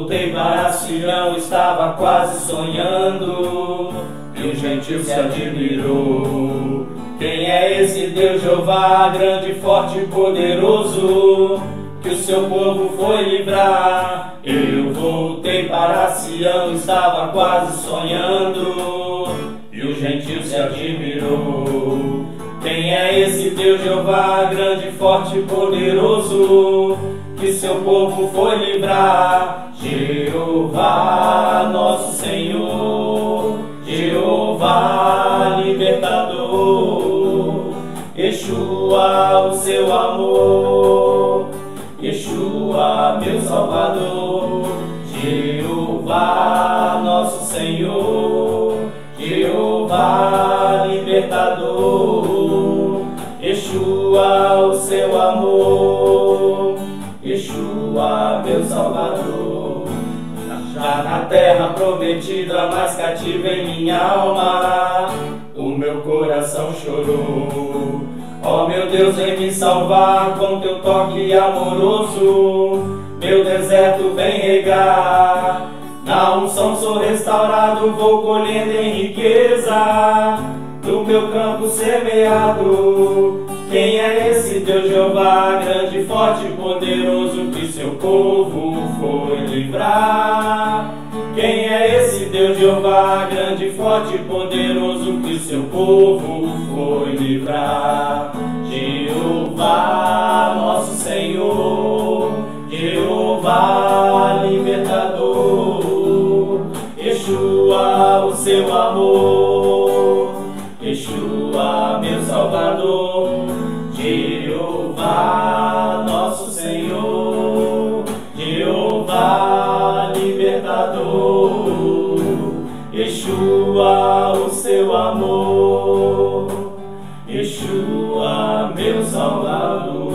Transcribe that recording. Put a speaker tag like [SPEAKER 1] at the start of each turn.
[SPEAKER 1] voltei para Sião, estava quase sonhando, e o gentil se admirou. Quem é esse Deus Jeová, grande, forte e poderoso, que o seu povo foi livrar? Eu voltei para Sião, estava quase sonhando, e o gentil se admirou. Quem é esse Deus Jeová, grande, forte e poderoso, que seu povo foi livrar? Jeová, nosso Senhor, Jeová, libertador, Yeshua, o seu amor, Yeshua, meu Salvador. Jeová, nosso Senhor, Jeová, libertador, Yeshua, o seu amor, Yeshua, meu Salvador. Já na terra prometida, mais cativa em minha alma, o meu coração chorou. Ó meu Deus, vem me salvar com teu toque amoroso, meu deserto vem regar. Na unção sou restaurado, vou colhendo em riqueza, do meu campo semeado. Quem é esse Deus Jeová, grande, forte e poderoso, que seu povo foi livrar? Quem é esse Deus Jeová, grande, forte e poderoso, que seu povo foi livrar? Jeová, nosso Senhor, Jeová, libertador, Yeshua, o seu amor, Yeshua, meu Salvador. Jeová, nosso Senhor, Jeová, libertador, Yeshua, o seu amor, Yeshua, meu Salvador.